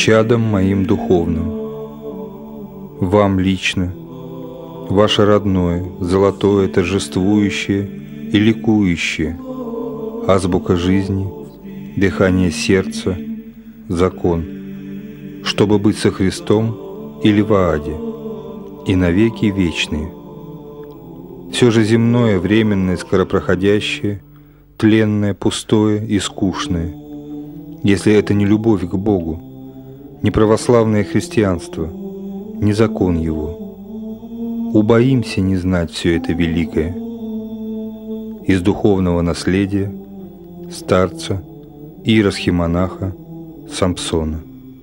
чадом моим духовным, вам лично, ваше родное, золотое, торжествующее и ликующее, азбука жизни, дыхание сердца, закон, чтобы быть со Христом или в Ааде, и навеки вечные. Все же земное, временное, скоропроходящее, тленное, пустое и скучное, если это не любовь к Богу, не православное христианство, не закон Его. Убоимся не знать все это великое. Из духовного наследия старца иеросхимонаха Самсона.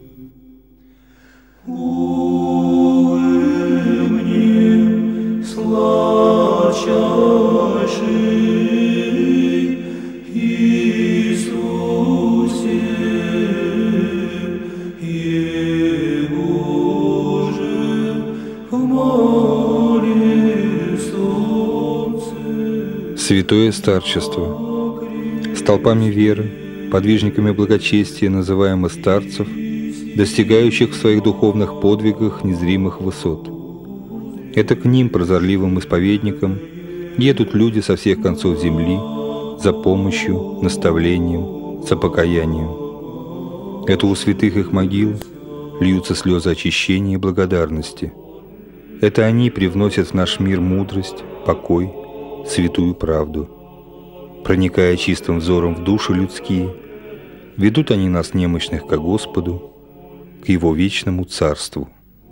Святое старчество. Столпами веры, подвижниками благочестия называемы старцев, достигающих в своих духовных подвигах незримых высот. Это к ним, прозорливым исповедникам, едут люди со всех концов земли за помощью, наставлением, за покаянием. Это у святых их могил льются слезы очищения и благодарности. Это они привносят в наш мир мудрость, покой, святую правду. Проникая чистым взором в души людские, ведут они нас немощных ко Господу, к Его вечному Царству.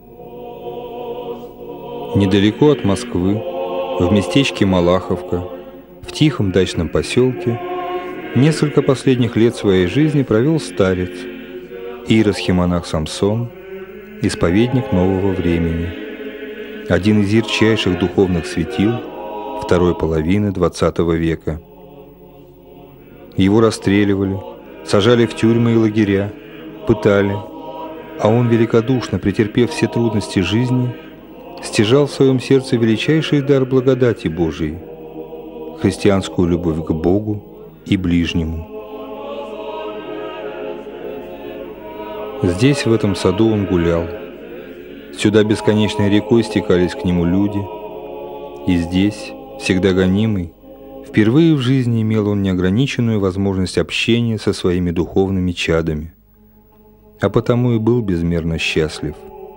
Недалеко от Москвы, в местечке Малаховка, в тихом дачном поселке, несколько последних лет своей жизни провел старец, иеросхимонах Самсон, исповедник нового времени, один из ярчайших духовных светил второй половины XX века. Его расстреливали, сажали в тюрьмы и лагеря, пытали, а он великодушно, претерпев все трудности жизни, стяжал в своем сердце величайший дар благодати Божией, христианскую любовь к Богу и ближнему. Здесь, в этом саду, он гулял. Сюда бесконечной рекой стекались к нему люди, и здесь, всегда гонимый, впервые в жизни имел он неограниченную возможность общения со своими духовными чадами, а потому и был безмерно счастлив.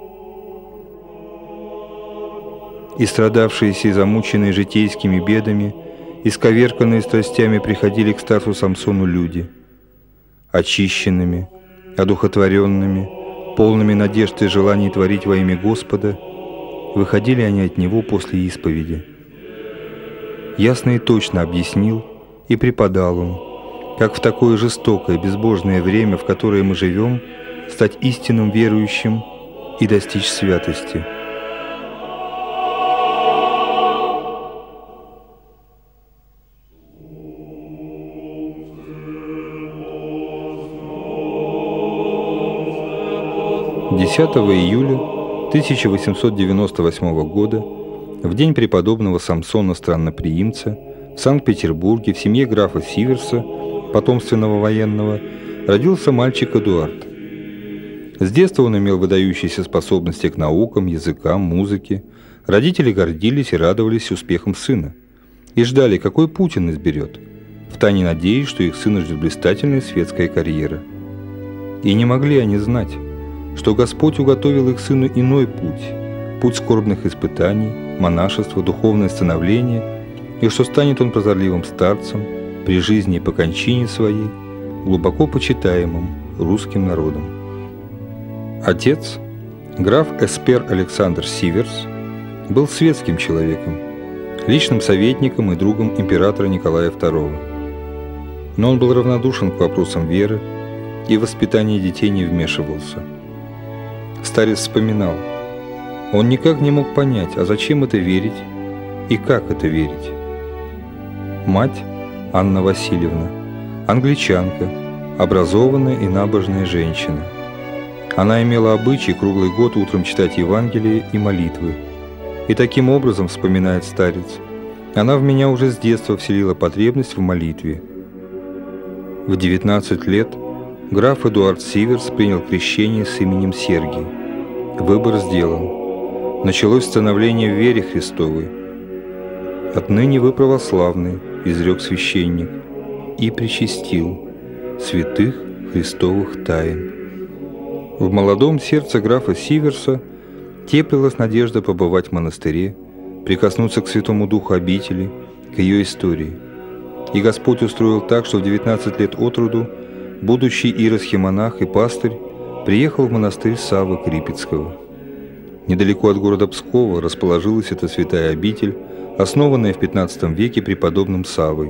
И страдавшиеся и замученные житейскими бедами, исковерканные страстями приходили к старцу Самсону люди, очищенными, одухотворенными, полными надежд и желаний творить во имя Господа, выходили они от него после исповеди. Ясно и точно объяснил и преподал он, как в такое жестокое, безбожное время, в которое мы живем, стать истинным верующим и достичь святости. «10 июля 1898 года, в день преподобного Самсона Странноприимца, в Санкт-Петербурге в семье графа Сиверса, потомственного военного, родился мальчик Эдуард. С детства он имел выдающиеся способности к наукам, языкам, музыке. Родители гордились и радовались успехам сына и ждали, какой путь он изберет, втайне надеясь, что их сына ждет блистательная светская карьера. И не могли они знать, что Господь уготовил их сыну иной путь скорбных испытаний, монашества, духовное становление, и что станет он прозорливым старцем при жизни и по кончине своей, глубоко почитаемым русским народом. Отец, граф Эспер Александр Сиверс, был светским человеком, личным советником и другом императора Николая II. Но он был равнодушен к вопросам веры и в воспитание детей не вмешивался. Старец вспоминал, он никак не мог понять, а зачем это верить и как это верить. Мать, Анна Васильевна, англичанка, образованная и набожная женщина. Она имела обычай круглый год утром читать Евангелие и молитвы. И таким образом, вспоминает старец, она в меня уже с детства вселила потребность в молитве. В 19 лет Граф Эдуард Сиверс принял крещение с именем Сергий. Выбор сделан. Началось становление в вере Христовой. «Отныне вы православны», — изрек священник, и причастил святых Христовых тайн. В молодом сердце графа Сиверса теплилась надежда побывать в монастыре, прикоснуться к Святому Духу обители, к ее истории. И Господь устроил так, что в 19 лет от роду будущий иеросхимонах и пастырь приехал в монастырь Саввы Крипецкого. Недалеко от города Пскова расположилась эта святая обитель, основанная в XV веке преподобным Саввой.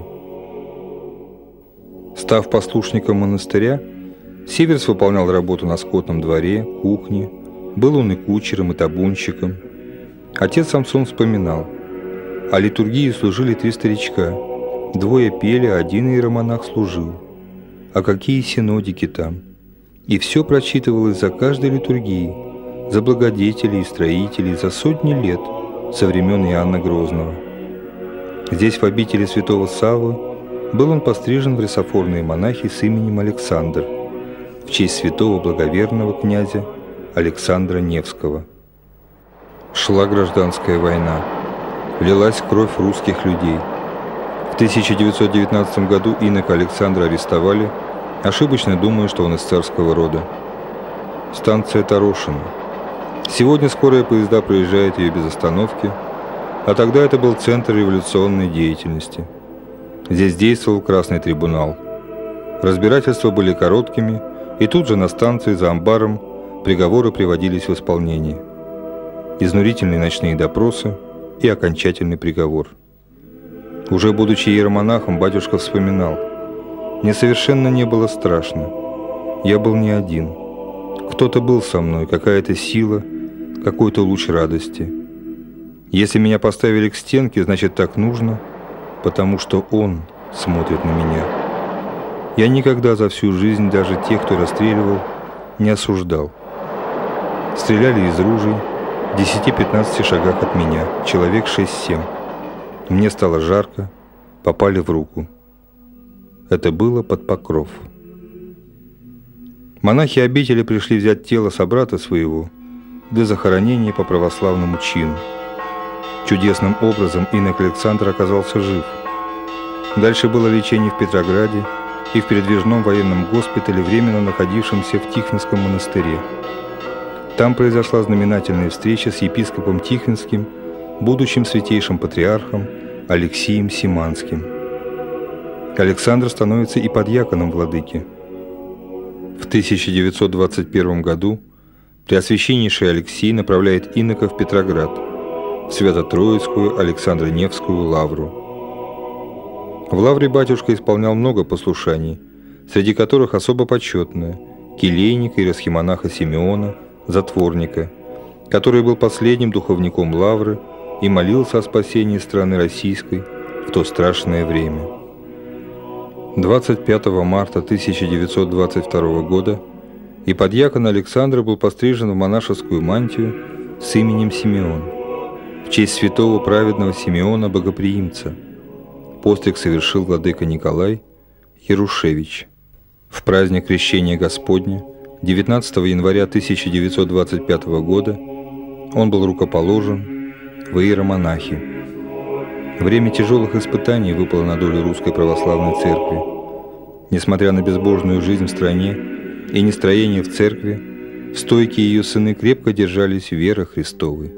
Став послушником монастыря, Сиверс выполнял работу на скотном дворе, кухне, был он и кучером, и табунщиком. Отец Самсон вспоминал: о литургии служили 3 старичка, 2 пели, а 1 иеромонах служил. А какие синодики там! И все прочитывалось за каждой литургией, за благодетелей и строителей за сотни лет со времен Иоанна Грозного. Здесь, в обители святого Саввы, был он пострижен в рисофорные монахи с именем Александр в честь святого благоверного князя Александра Невского. Шла гражданская война, лилась кровь русских людей. В 1919 году инока Александра арестовали, ошибочно думая, что он из царского рода. Станция Тарошино. Сегодня скорая поезда проезжают ее без остановки, а тогда это был центр революционной деятельности. Здесь действовал Красный трибунал. Разбирательства были короткими, и тут же на станции за амбаром приговоры приводились в исполнение. Изнурительные ночные допросы и окончательный приговор. Уже будучи иеромонахом, батюшка вспоминал: «Мне совершенно не было страшно. Я был не один. Кто-то был со мной, какая-то сила, какой-то луч радости. Если меня поставили к стенке, значит, так нужно, потому что Он смотрит на меня. Я никогда за всю жизнь даже тех, кто расстреливал, не осуждал. Стреляли из ружей в 10-15 шагах от меня, человек 6-7. Мне стало жарко, попали в руку. Это было под Покров». Монахи обители пришли взять тело собрата своего для захоронения по православному чину. Чудесным образом инок Александр оказался жив. Дальше было лечение в Петрограде и в передвижном военном госпитале, временно находившемся в Тихвинском монастыре. Там произошла знаменательная встреча с епископом Тихвинским, будущим святейшим патриархом Алексием Симанским. Александр становится и подьяконом владыки. В 1921 году Преосвященнейший Алексий направляет инока в Петроград, в Свято-Троицкую Александро-Невскую лавру. В лавре батюшка исполнял много послушаний, среди которых особо почетное – келейника и иеросхимонаха Симеона, затворника, который был последним духовником лавры и молился о спасении страны российской в то страшное время. 25 марта 1922 года еподьякон Александр был пострижен в монашескую мантию с именем Симеон в честь святого праведного Симеона Богоприимца. Постриг совершил владыка Николай Ярушевич. В праздник Крещения Господня 19 января 1925 года он был рукоположен в иеромонахи. Время тяжелых испытаний выпало на долю Русской Православной Церкви. Несмотря на безбожную жизнь в стране и нестроение в церкви, стойкие ее сыны крепко держались веры Христовой.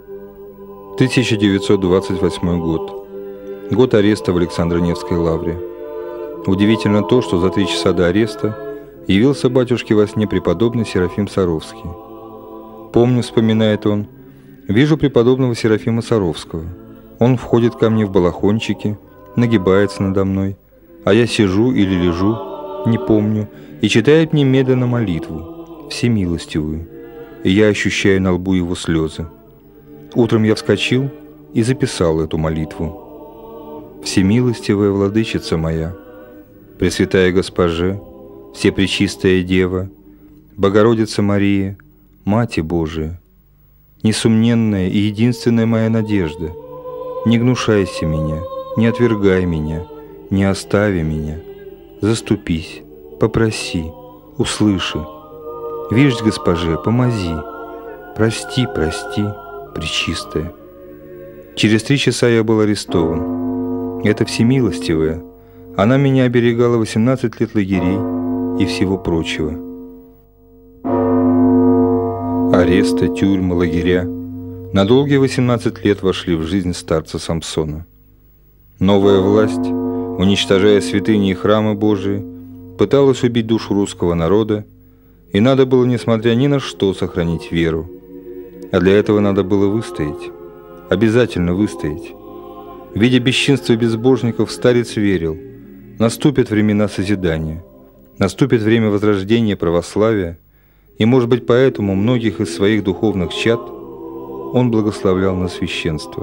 1928 год. Год ареста в Александро-Невской лавре. Удивительно то, что за 3 часа до ареста явился батюшке во сне преподобный Серафим Саровский. «Помню, — вспоминает он, — вижу преподобного Серафима Саровского. Он входит ко мне в балахончике, нагибается надо мной, а я сижу или лежу, не помню, и читает мне медленно молитву, всемилостивую, и я ощущаю на лбу его слезы. Утром я вскочил и записал эту молитву. Всемилостивая владычица моя, Пресвятая Госпоже, Всепречистая Дева, Богородица Мария, Мати Божия, несомненная и единственная моя надежда, не гнушайся меня, не отвергай меня, не остави меня, заступись, попроси, услыши. Вишь, госпоже, помози. Прости, прости, Пречистая. Через 3 часа я был арестован. Это всемилостивая. Она меня оберегала 18 лет лагерей и всего прочего. Аресты, тюрьмы, лагеря на долгие 18 лет вошли в жизнь старца Самсона. Новая власть, уничтожая святыни и храмы Божии, пыталась убить душу русского народа, и надо было, несмотря ни на что, сохранить веру. А для этого надо было выстоять, обязательно выстоять. Видя бесчинство безбожников, старец верил: наступят времена созидания, наступит время возрождения православия, и, может быть, поэтому многих из своих духовных чад он благословлял на священство.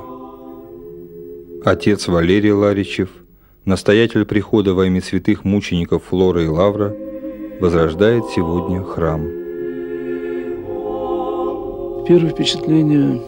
Отец Валерий Ларичев, настоятель прихода во имя святых мучеников Флора и Лавра, возрождает сегодня храм. Первое впечатление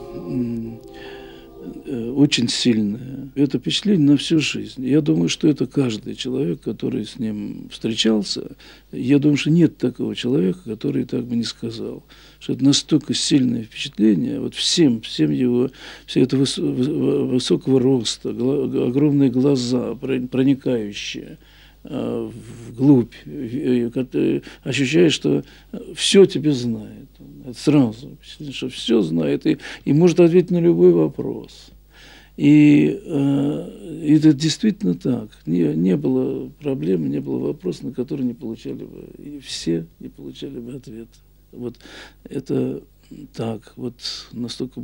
очень сильное. Это впечатление на всю жизнь. Я думаю, что это каждый человек, который с ним встречался. Я думаю, что нет такого человека, который так бы не сказал. Что это настолько сильное впечатление. Вот всем его, все это высокого роста, огромные глаза, проникающие вглубь, ощущаешь, что все тебе знает. Это сразу, что все знает и может ответить на любой вопрос. И это действительно так. Не было проблем, не было вопросов, на которые не получали бы, и все не получали бы ответ. Вот это так, вот настолько.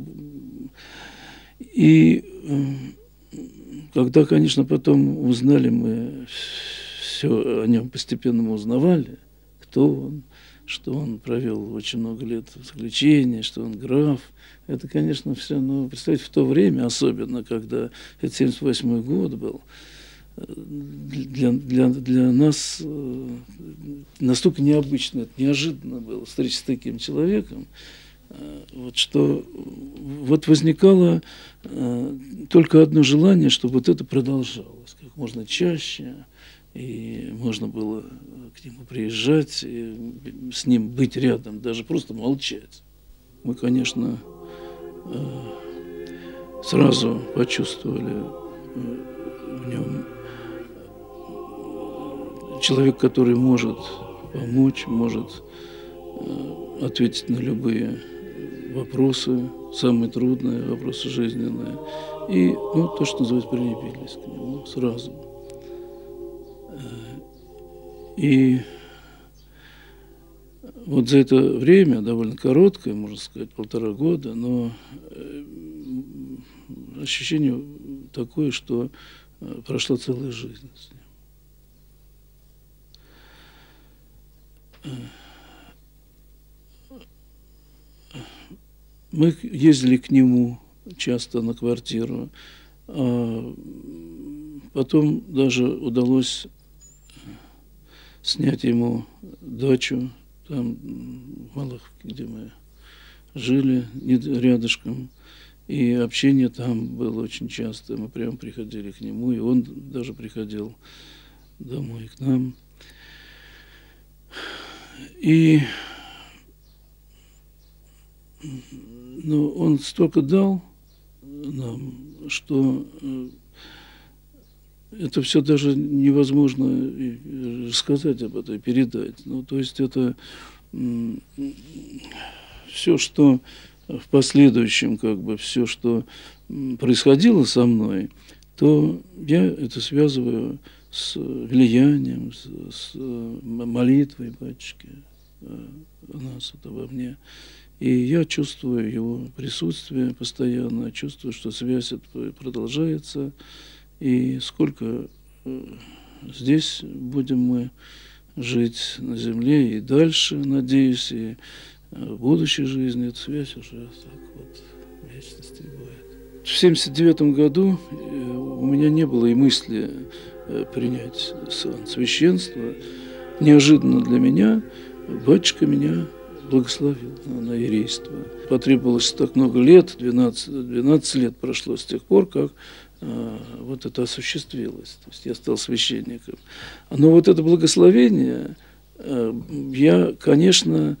И когда, конечно, потом узнали мы, все о нем постепенно мы узнавали, кто он, что он провел очень много лет в заключении, что он граф. Это, конечно, все, ну, представьте, в то время, особенно, когда это 78-й год был, для нас настолько необычно, это неожиданно было встреча с таким человеком, вот, что вот возникало только одно желание, чтобы вот это продолжалось как можно чаще, и можно было к нему приезжать, и с ним быть рядом, даже просто молчать. Мы, конечно, сразу почувствовали в нем человек, который может помочь, может ответить на любые вопросы, самые трудные вопросы жизненные. И, ну, то, что называется, прилепились к нему сразу. И вот за это время, довольно короткое, можно сказать, 1,5 года, но ощущение такое, что прошла целая жизнь с ним. Мы ездили к нему часто на квартиру, а потом даже удалось снять ему дачу там, в Малаховке, где мы жили, рядышком. И общение там было очень часто. Мы прямо приходили к нему, и он даже приходил домой к нам. И ну, он столько дал нам, что это все даже невозможно рассказать об этом, передать. Ну, то есть это все, что в последующем, как бы, все, что происходило со мной, то я это связываю с влиянием, с молитвой батюшки у нас, это во мне. И я чувствую его присутствие постоянно, чувствую, что связь эта продолжается. И сколько здесь будем мы жить на земле и дальше, надеюсь, и в будущей жизни эта связь уже так вот в вечности будет. В 1979 году у меня не было и мысли принять сан священства. Неожиданно для меня батюшка меня благословил на ерейство. Потребовалось так много лет, 12 лет прошло с тех пор, как вот это осуществилось. То есть я стал священником. Но вот это благословение, Я, конечно,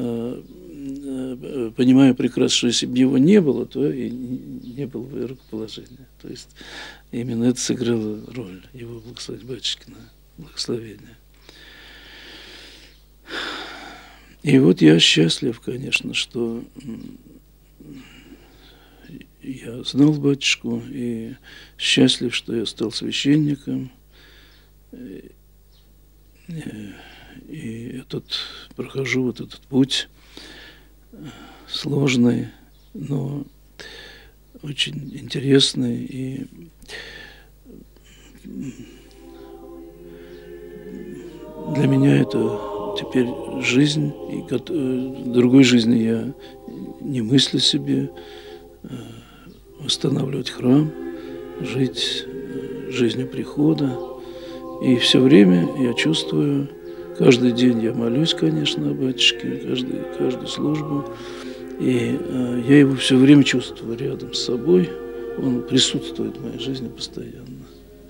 понимаю прекрасно, что если бы его не было, то и не было бы рукоположения. То есть именно это сыграло роль, его благословить батюшкина благословение. И вот я счастлив, конечно, что я знал батюшку, и счастлив, что я стал священником. И прохожу вот этот путь сложный, но очень интересный. И для меня это теперь жизнь, и другой жизни я не мыслю себе. Восстанавливать храм, жить жизнью прихода. И все время я чувствую, каждый день я молюсь, конечно, о батюшке, каждую службу. И я его все время чувствую рядом с собой. Он присутствует в моей жизни постоянно.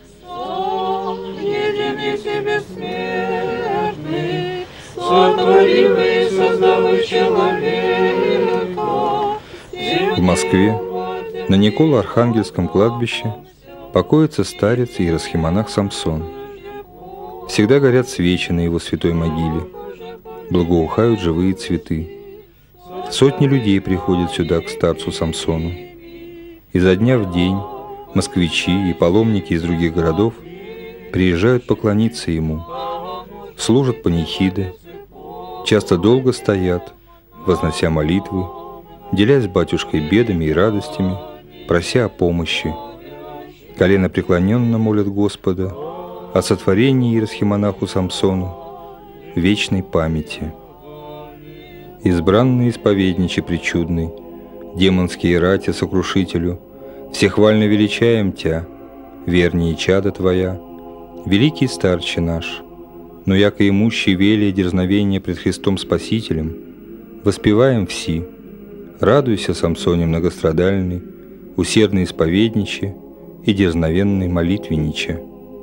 В Москве на Николо-Архангельском кладбище покоится старец и иеросхимонах Самсон. Всегда горят свечи на его святой могиле, благоухают живые цветы. Сотни людей приходят сюда к старцу Самсону. Изо дня в день москвичи и паломники из других городов приезжают поклониться ему, служат панихиды, часто долго стоят, вознося молитвы, делясь с батюшкой бедами и радостями, прося о помощи. Коленопреклоненно молят Господа о сотворении иеросхимонаху Самсону вечной памяти. Избранный исповедниче причудный, демонские рати сокрушителю, всехвально величаем Тя, вернее чада Твоя, великий старче наш, но яко имущий велие дерзновения пред Христом Спасителем, воспеваем все. Радуйся, Самсоне многострадальный, усердный исповедниче и дерзновенный молитвенниче.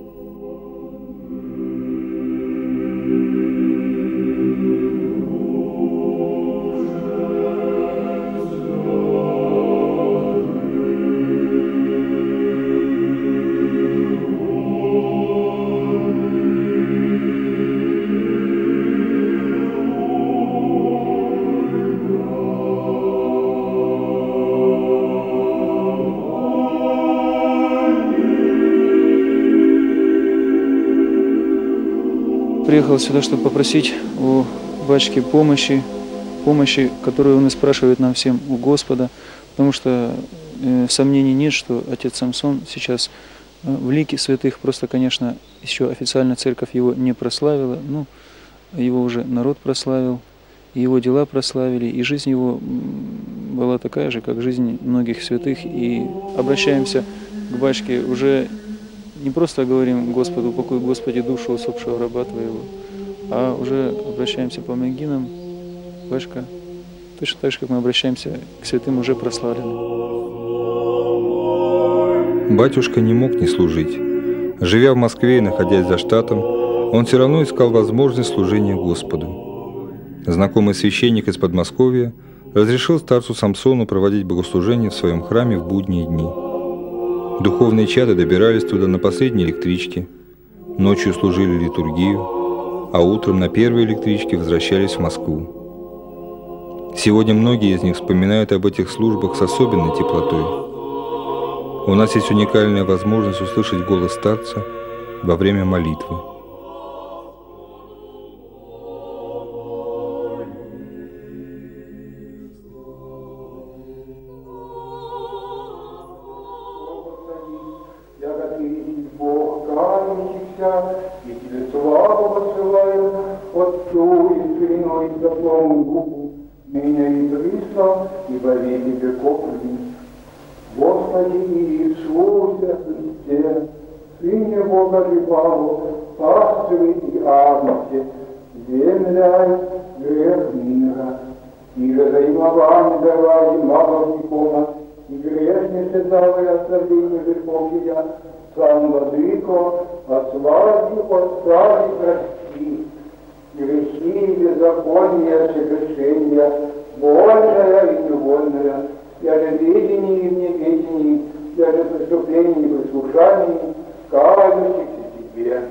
Приехал сюда, чтобы попросить у батюшки помощи, которую он и спрашивает нам всем у Господа, потому что сомнений нет, что отец Самсон сейчас в лике святых, просто, конечно, еще официально церковь его не прославила, но его уже народ прославил, и его дела прославили, и жизнь его была такая же, как жизнь многих святых, и обращаемся к батюшке уже не просто говорим Господу, упокой, Господи, душу усопшего раба Твоего, а уже обращаемся по могилам, батюшка, точно так же, как мы обращаемся к святым уже прославленным. Батюшка не мог не служить. Живя в Москве и находясь за штатом, он все равно искал возможность служения Господу. Знакомый священник из Подмосковья разрешил старцу Самсону проводить богослужение в своем храме в будние дни. Духовные чады добирались туда на последней электричке, ночью служили литургию, а утром на первой электричке возвращались в Москву. Сегодня многие из них вспоминают об этих службах с особенной теплотой. У нас есть уникальная возможность услышать голос старца во время молитвы. И тебе славу посылаю, Отцу и Сыну и Святому Духу, ныне и присно, и во веки веков. Господи Иисусе Христе, Сыне Бога живого, Пастыре и Агнце, земляй грех мира, и разоймование давай магов икона, и грешнице давай оставление грехов я, сам владыко, отслави, отстави, прости, грехи, беззакония, согрешения, вольное и невольное, даже ведение и неведение, даже преступление и непослушание, кажущихся тебе.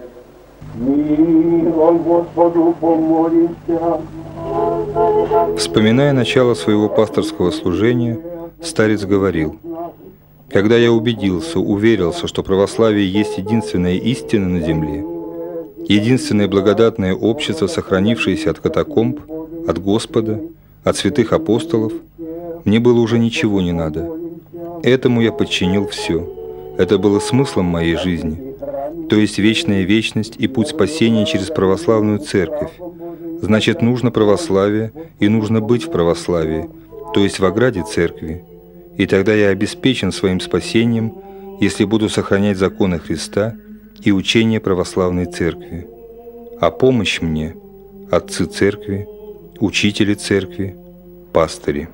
Милой Господу помолимся. Вспоминая начало своего пасторского служения, старец говорил: «Когда я убедился, уверился, что православие есть единственная истина на земле, единственное благодатное общество, сохранившееся от катакомб, от Господа, от святых апостолов, мне было уже ничего не надо. Этому я подчинил все. Это было смыслом моей жизни, то есть вечная вечность и путь спасения через православную церковь. Значит, нужно православие и нужно быть в православии, то есть в ограде церкви. И тогда я обеспечен своим спасением, если буду сохранять законы Христа и учение православной церкви. А помощь мне – отцы церкви, учители церкви, пастыри».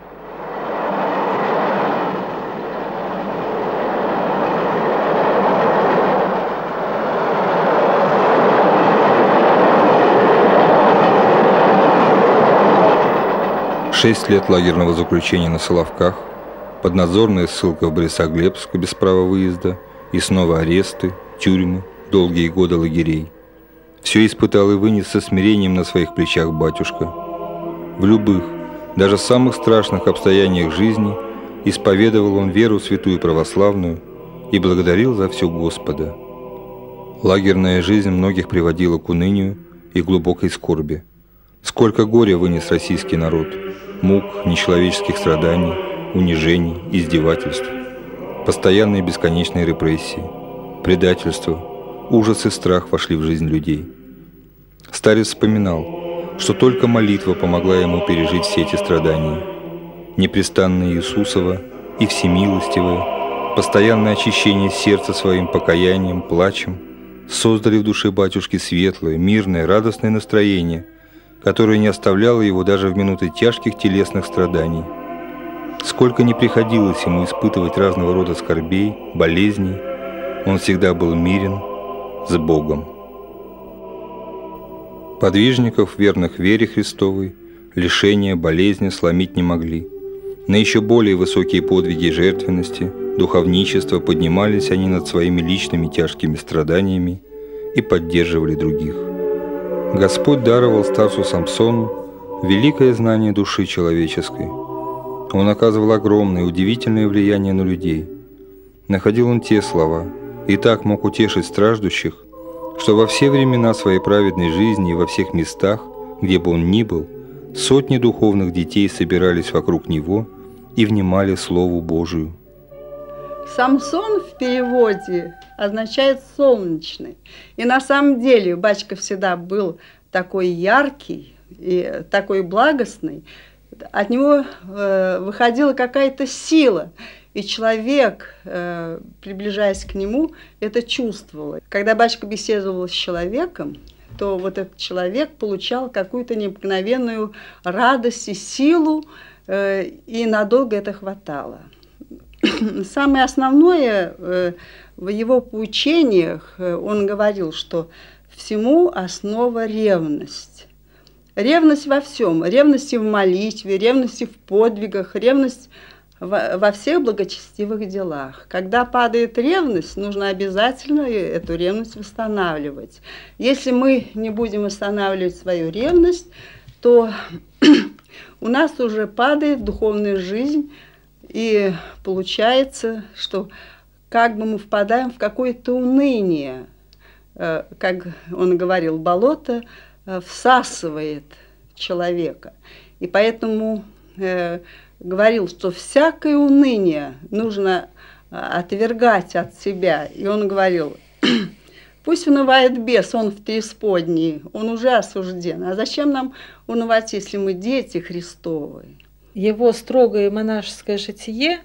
Шесть лет лагерного заключения на Соловках, поднадзорная ссылка в Борисоглебск без права выезда и снова аресты, тюрьмы, долгие годы лагерей. Все испытал и вынес со смирением на своих плечах батюшка. В любых, даже самых страшных обстояниях жизни исповедовал он веру святую православную и благодарил за все Господа. Лагерная жизнь многих приводила к унынию и глубокой скорби. Сколько горя вынес российский народ, мук, нечеловеческих страданий, унижений, издевательств, постоянные бесконечные репрессии, предательство, ужас и страх вошли в жизнь людей. Старец вспоминал, что только молитва помогла ему пережить все эти страдания. Непрестанное Иисусово и всемилостивое, постоянное очищение сердца своим покаянием, плачем создали в душе батюшки светлое, мирное, радостное настроение, которое не оставляло его даже в минуты тяжких телесных страданий. Сколько ни приходилось ему испытывать разного рода скорбей, болезней, он всегда был мирен с Богом. Подвижников, верных вере Христовой, лишения, болезни сломить не могли. На еще более высокие подвиги и жертвенности, духовничества поднимались они над своими личными тяжкими страданиями и поддерживали других. Господь даровал старцу Самсону великое знание души человеческой. Он оказывал огромное, удивительное влияние на людей. Находил он те слова и так мог утешить страждущих, что во все времена своей праведной жизни и во всех местах, где бы он ни был, сотни духовных детей собирались вокруг него и внимали Слову Божию. Самсон в переводе означает «солнечный». И на самом деле батюшка всегда был такой яркий и такой благостный. От него выходила какая-то сила. И человек, приближаясь к нему, это чувствовал. Когда батюшка беседовал с человеком, то вот этот человек получал какую-то необыкновенную радость и силу, и надолго это хватало. Самое основное в его поучениях он говорил, что всему основа ревность. Ревность во всем. Ревность и в молитве, ревность и в подвигах, ревность во всех благочестивых делах. Когда падает ревность, нужно обязательно эту ревность восстанавливать. Если мы не будем восстанавливать свою ревность, то у нас уже падает духовная жизнь, и получается, что как бы мы впадаем в какое-то уныние. Как он говорил, болото всасывает человека. И поэтому говорил, что всякое уныние нужно отвергать от себя. И он говорил, пусть унывает бес, он в преисподней, он уже осужден. А зачем нам унывать, если мы дети Христовы? Его строгое монашеское житие,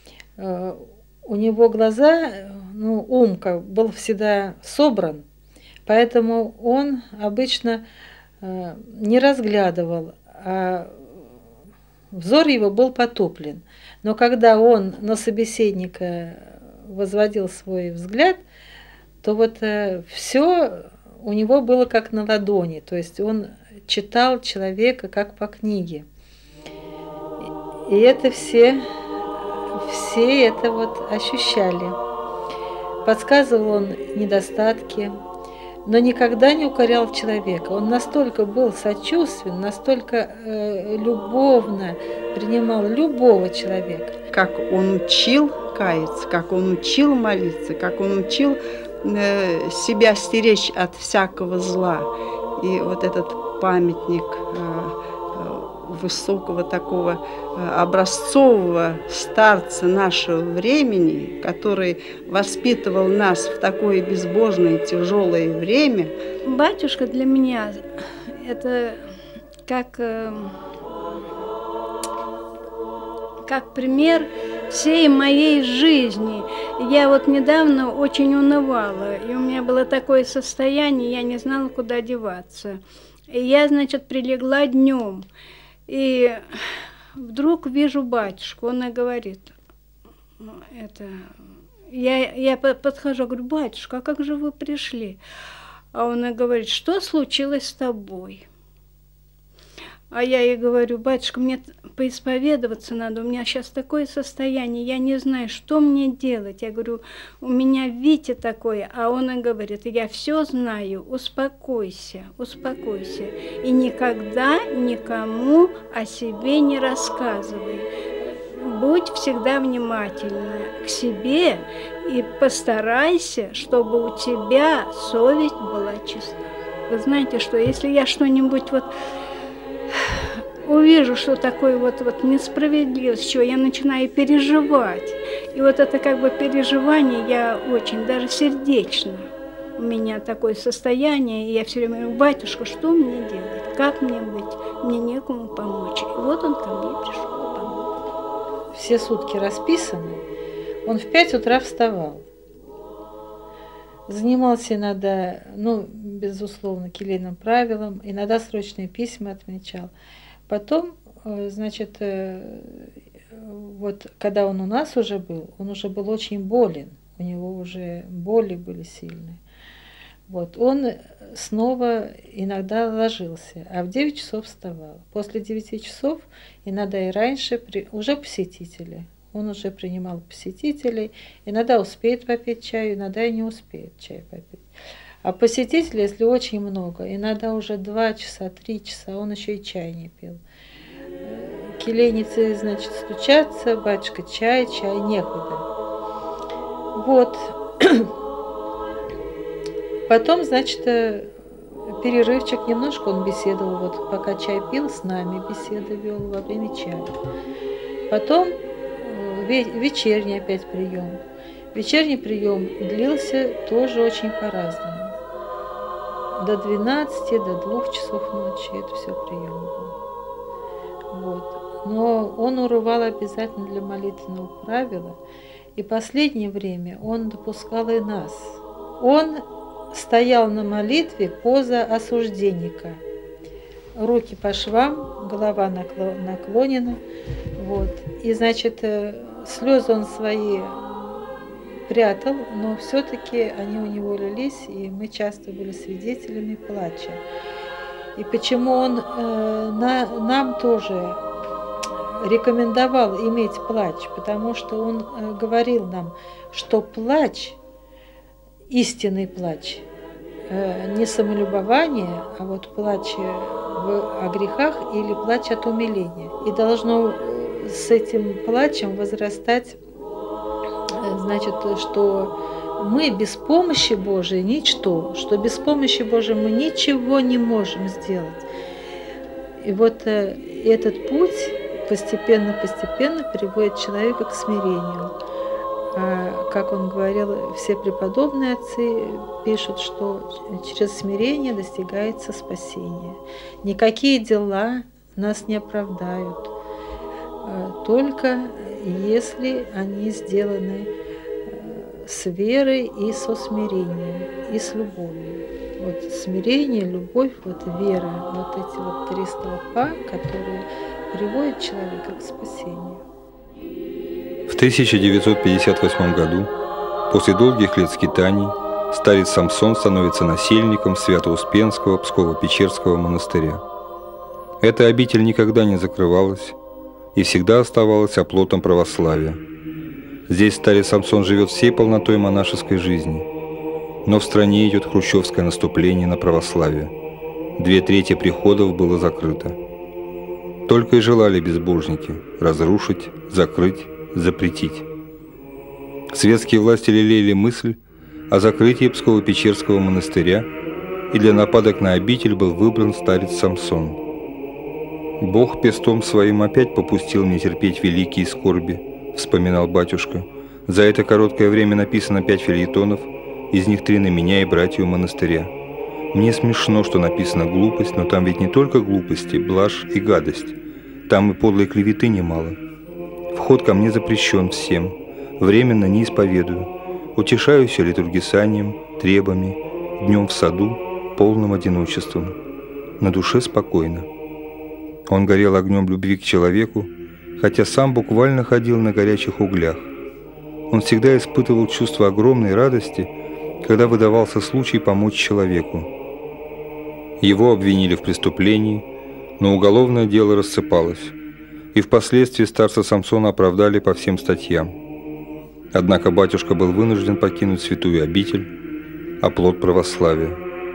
у него глаза, ум был всегда собран, поэтому он обычно не разглядывал, а взор его был потуплен. Но когда он на собеседника возводил свой взгляд, то вот все у него было как на ладони, то есть он читал человека как по книге. И это все это вот ощущали. Подсказывал он недостатки, но никогда не укорял человека. Он настолько был сочувствен, настолько любовно принимал любого человека. Как он учил каяться, как он учил молиться, как он учил себя стеречь от всякого зла. И вот этот памятник высокого такого образцового старца нашего времени, который воспитывал нас в такое безбожное тяжелое время. Батюшка для меня это как пример всей моей жизни. Я вот недавно очень унывала, и у меня было такое состояние, я не знала, куда деваться. И я, значит, прилегла днем. И вдруг вижу батюшку, он и говорит, я подхожу, говорю, батюшка, а как же вы пришли? А он и говорит, что случилось с тобой? А я ей говорю, батюшка, мне поисповедоваться надо, у меня сейчас такое состояние, я не знаю, что мне делать. Я говорю, у меня Витя такое, а он и говорит, я все знаю, успокойся, успокойся. И никогда никому о себе не рассказывай. Будь всегда внимательна к себе и постарайся, чтобы у тебя совесть была чиста. Вы знаете, что если я что-нибудь вот увижу, что такое вот несправедливость, чего я начинаю переживать. И вот это как бы переживание я очень, даже сердечно, у меня такое состояние, и я все время говорю, батюшка, что мне делать, как мне быть, мне некому помочь. И вот он ко мне пришел помочь. Все сутки расписаны, он в 5 утра вставал. Занимался иногда, безусловно, келейным правилам, иногда срочные письма отмечал. Потом, значит, вот когда он у нас уже был, он уже был очень болен, у него уже боли были сильные. Вот, он снова иногда ложился, а в 9 часов вставал. После 9 часов, иногда и раньше, уже посетители. Он уже принимал посетителей, иногда успеет попить чаю, иногда и не успеет чай попить. А посетителей, если очень много, иногда уже 2 часа, 3 часа, он еще и чай не пил. Келейницы, значит, стучатся, батюшка, чай, некуда. Вот. Потом, значит, перерывчик немножко он беседовал, вот пока чай пил, с нами беседы вел во время чая. Потом вечерний опять прием. Вечерний прием длился тоже очень по-разному. До 12, до 2 часов ночи это все прием был. Вот. Но он урывал обязательно для молитвенного правила. И последнее время он допускал и нас. Он стоял на молитве поза осужденника. Руки по швам, голова наклонена. Вот. И, значит, слезы он свои прятал, но все-таки они у него лились, и мы часто были свидетелями плача. И почему он нам тоже рекомендовал иметь плач, потому что он говорил нам, что плач, истинный плач, не самолюбование, а вот плач о грехах или плач от умиления. И должно с этим плачем возрастать, значит, что мы без помощи Божией ничто, что без помощи Божией мы ничего не можем сделать. И вот этот путь постепенно приводит человека к смирению. Как он говорил, все преподобные отцы пишут, что через смирение достигается спасение. Никакие дела нас не оправдают, только если они сделаны с верой и со смирением, и с любовью. Вот смирение, любовь, вот вера, вот эти вот 3 столпа, которые приводят человека к спасению. В 1958 году, после долгих лет скитаний, старец Самсон становится насельником Свято-Успенского Псково-Печерского монастыря. Эта обитель никогда не закрывалась и всегда оставалась оплотом православия. Здесь старец Самсон живет всей полнотой монашеской жизни, но в стране идет хрущевское наступление на православие. 2/3 приходов было закрыто. Только и желали безбожники разрушить, закрыть, запретить. Светские власти лелеяли мысль о закрытии Псково-Печерского монастыря, и для нападок на обитель был выбран старец Самсон. «Бог пестом своим опять попустил мне терпеть великие скорби», — вспоминал батюшка. «За это короткое время написано 5 фельетонов, из них 3 на меня и братью монастыря. Мне смешно, что написано глупость, но там ведь не только глупости, блажь и гадость. Там и подлой клеветы немало. Вход ко мне запрещен всем, временно не исповедую. Утешаюсь литургисанием, требами, днем в саду, полным одиночеством. На душе спокойно». Он горел огнем любви к человеку, хотя сам буквально ходил на горячих углях. Он всегда испытывал чувство огромной радости, когда выдавался случай помочь человеку. Его обвинили в преступлении, но уголовное дело рассыпалось, и впоследствии старца Самсона оправдали по всем статьям. Однако батюшка был вынужден покинуть святую обитель, оплот православия.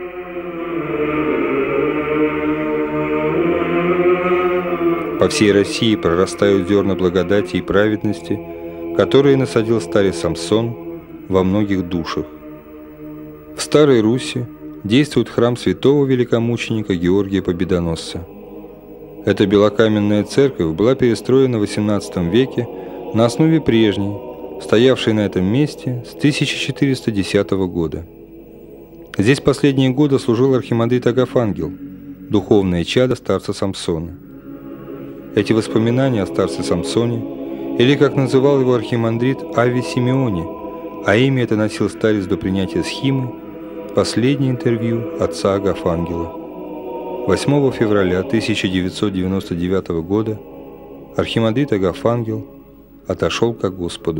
По всей России прорастают зерна благодати и праведности, которые насадил старец Самсон во многих душах. В Старой Руси действует храм святого великомученика Георгия Победоносца. Эта белокаменная церковь была перестроена в XVIII веке на основе прежней, стоявшей на этом месте с 1410 года. Здесь последние годы служил архимандрит Агафангел, духовное чадо старца Самсона. Эти воспоминания о старце Самсоне, или, как называл его архимандрит, Авве Симеоне, а имя это носил старец до принятия схимы, последнее интервью отца Агафангела. 8 февраля 1999 года архимандрит Агафангел отошел ко Господу.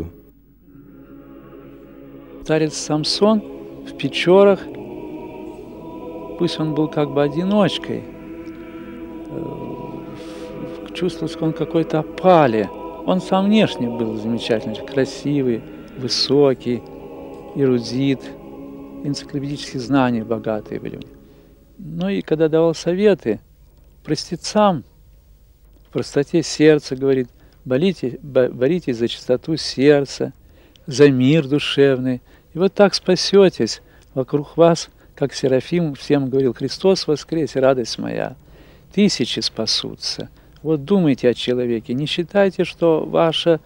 Старец Самсон в Печорах, пусть он был как бы одиночкой, чувствовал, что он какой-то опале. Он сам внешне был замечательный, красивый, высокий, эрудит, энциклопедические знания богатые были. Ну и когда давал советы простецам, в простоте сердца, говорит, боритесь за чистоту сердца, за мир душевный, и вот так спасетесь. Вокруг вас, как Серафим всем говорил, Христос воскресе, радость моя, тысячи спасутся. Вот думайте о человеке, не считайте, что ваша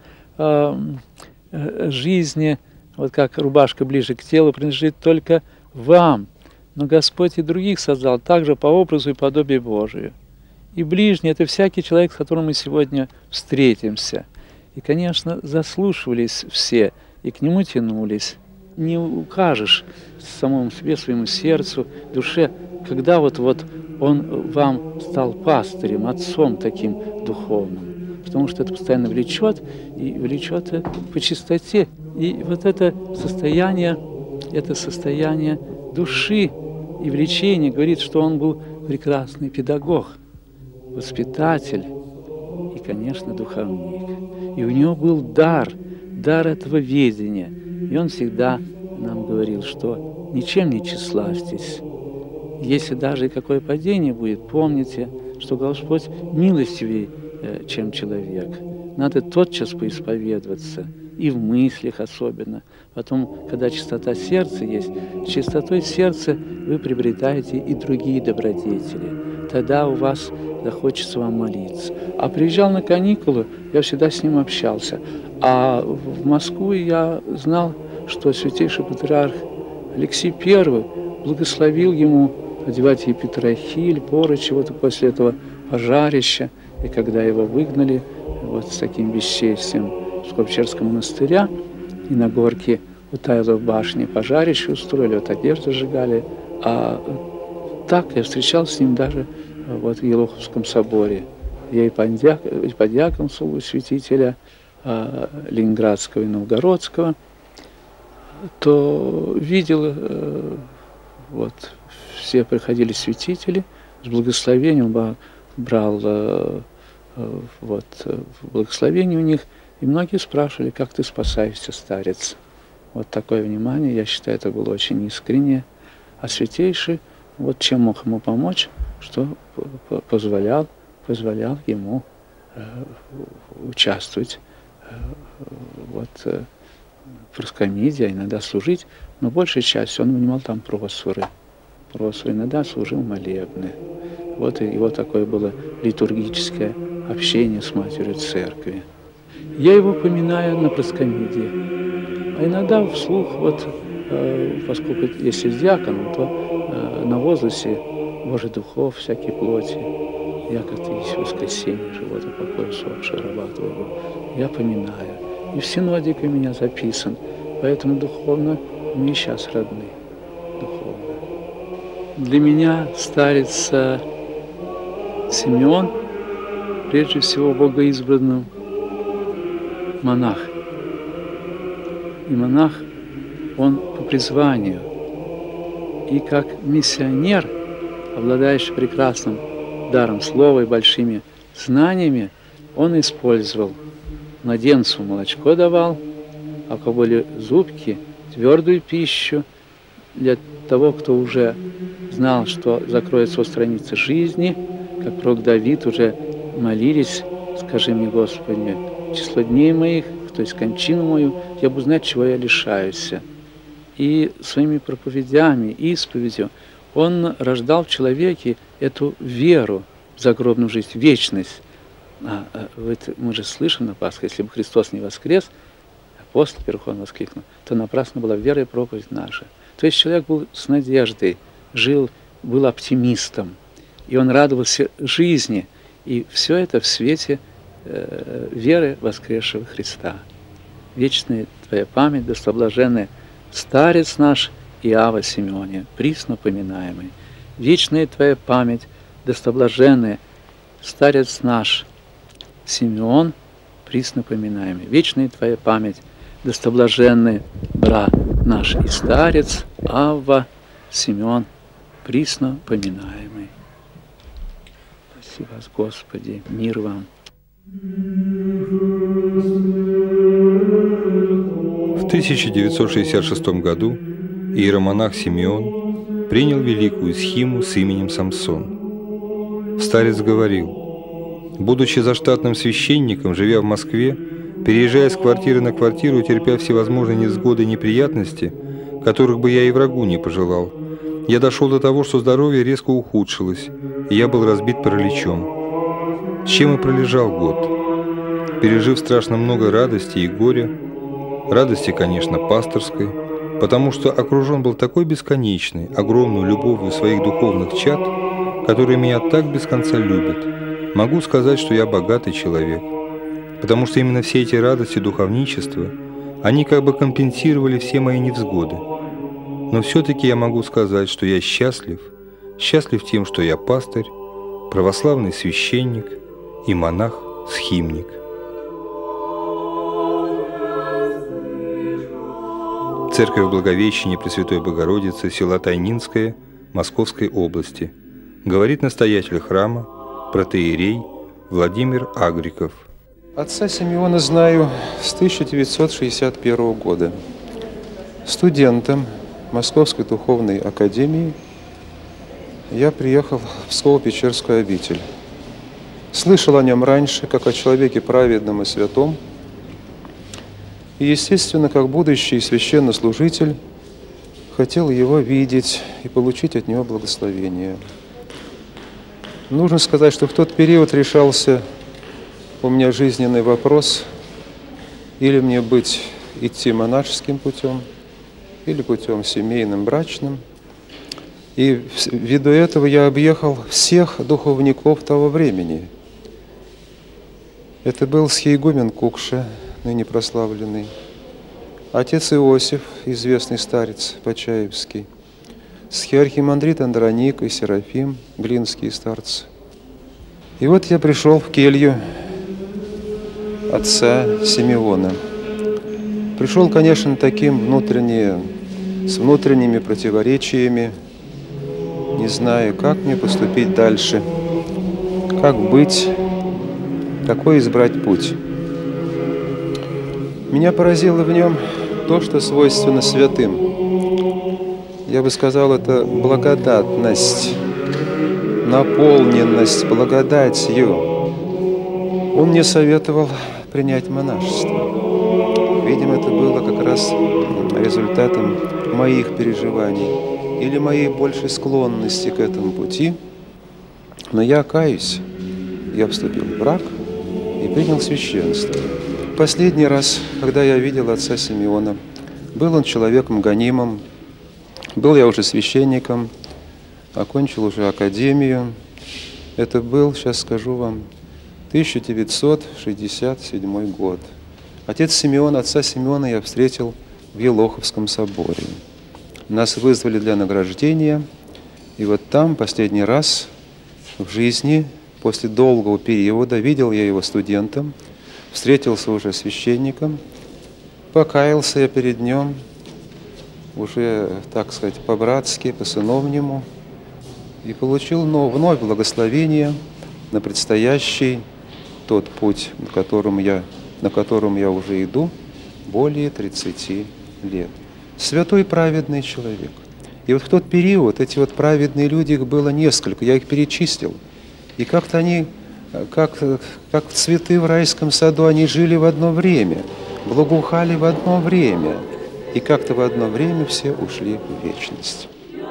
жизнь, вот как рубашка ближе к телу, принадлежит только вам. Но Господь и других создал также по образу и подобию Божию. И ближний – это всякий человек, с которым мы сегодня встретимся. И, конечно, заслушивались все, и к нему тянулись. Не укажешь самому себе, своему сердцу, душе, когда вот он вам стал пастырем, отцом таким духовным. Потому что это постоянно влечет, и влечет по чистоте. И вот это состояние души и влечения говорит, что он был прекрасный педагог, воспитатель и, конечно, духовник. И у него был дар этого ведения. И он всегда нам говорил, что ничем не тщеславьтесь. Если даже и какое падение будет, помните, что Господь милостивее, чем человек. Надо тотчас поисповедоваться, и в мыслях особенно. Потом, когда чистота сердца есть, чистотой сердца вы приобретаете и другие добродетели. Тогда у вас захочется вам молиться. А приезжал на каникулы, я всегда с ним общался. А в Москву я знал, что святейший патриарх Алексий I благословил ему одевать епитрахиль, порочи, вот после этого пожарища. И когда его выгнали вот с таким бесчестием с Псково-Печерского монастыря, и на горке у Тайлов башни пожарище устроили, вот одежду сжигали. А так я встречался с ним даже вот в Елоховском соборе. Я и подьяконствовал у святителя Ленинградского и Новгородского. то видел, вот, все приходили святители, с благословением брал вот, благословение у них, и многие спрашивали, как ты спасаешься, старец. Вот такое внимание, я считаю, это было очень искренне. А Святейший, вот чем мог ему помочь, что позволял ему участвовать вот, в проскомидии, иногда служить, но большей частью он вынимал там просфоры, иногда служил молебны. Вот и вот такое было литургическое общение с Матерью Церкви. Я его поминаю на проскомидии, а иногда вслух, вот, поскольку если с диаконом, то на возгласе Божий духов, всякие плоти, яко ты есть воскресенье, живота покоя усопшего раба твоего, я поминаю. И в синодике у меня записан, поэтому духовно мы сейчас родны, духовно. Для меня старец Симеон, прежде всего, богоизбранным монах. И монах, он по призванию. И как миссионер, обладающий прекрасным даром слова и большими знаниями, он использовал. Младенцу молочко давал, а кого были зубки, твердую пищу для того, кто уже знал, что закроется страница жизни, как пророк Давид уже молились, скажи мне, Господи, число дней моих, то есть кончину мою, я буду знать, чего я лишаюсь. И своими проповедями, исповедью он рождал в человеке эту веру в загробную жизнь, вечность. Мы же слышим на Пасхе, если бы Христос не воскрес, апостол Перхон воскликнул, то напрасно была вера и проповедь наша. То есть человек был с надеждой, жил, был оптимистом, и он радовался жизни. И все это в свете веры воскресшего Христа. Вечная Твоя память, достоблаженный старец наш Иава Симеоне, присно поминаемый. Вечная Твоя память, достоблаженный старец наш Симеон, присно поминаемый. Вечная Твоя память, достоблаженный брат наш и старец Авва Симеон, присно поминаемый. Спаси вас, Господи, мир вам. В 1966 году иеромонах Симеон принял великую схиму с именем Самсон. Старец говорил: будучи заштатным священником, живя в Москве, переезжая с квартиры на квартиру, терпя всевозможные невзгоды и неприятности, которых бы я и врагу не пожелал, я дошел до того, что здоровье резко ухудшилось, и я был разбит параличом. С чем и пролежал год, пережив страшно много радости и горя, радости, конечно, пасторской, потому что окружен был такой бесконечной, огромной любовью своих духовных чад, которые меня так без конца любят. Могу сказать, что я богатый человек, потому что именно все эти радости духовничества, они как бы компенсировали все мои невзгоды. Но все-таки я могу сказать, что я счастлив тем, что я пастырь, православный священник и монах-схимник. Церковь Благовещения Пресвятой Богородицы, села Тайнинское, Московской области. Говорит настоятель храма, протоиерей Владимир Агриков. Отца Симеона знаю с 1961 года. Студентом Московской духовной академии я приехал в Псково-Печерскую обитель. Слышал о нем раньше, как о человеке праведном и святом. И, естественно, как будущий священнослужитель, хотел его видеть и получить от него благословение. Нужно сказать, что в тот период решался у меня жизненный вопрос: или мне идти монашеским путем, или путем семейным, брачным. И ввиду этого я объехал всех духовников того времени. Это был схиегумен Кукша, ныне прославленный, отец Иосиф, известный старец Почаевский, схиархимандрит Андроник и Серафим, глинские старцы. И вот я пришел в келью отца Симеона. Пришел, конечно, таким с внутренними противоречиями, не знаю, как мне поступить дальше, как быть, какой избрать путь. Меня поразило в нем то, что свойственно святым. Я бы сказал, это благодатность, наполненность благодатью. Он мне советовал принять монашество. Видимо, это было как раз результатом моих переживаний или моей большей склонности к этому пути. Но я каюсь, я вступил в брак и принял священство. Последний раз, когда я видел отца Симеона, был он человеком гонимым, был я уже священником, окончил уже академию. Это был, сейчас скажу вам, 1967 год. Отца Симеона я встретил в Елоховском соборе. Нас вызвали для награждения, и вот там последний раз в жизни, после долгого периода, видел я его студентом, встретился уже священником, покаялся я перед ним, уже, так сказать, по-братски, по-сыновнему, и получил вновь благословение на предстоящий тот путь, на котором я уже иду более 30 лет. Святой праведный человек. И вот в тот период эти вот праведные люди, их было несколько, я их перечислил. И как-то они, как цветы в райском саду, они жили в одно время, благоухали в одно время. И как-то в одно время все ушли в вечность.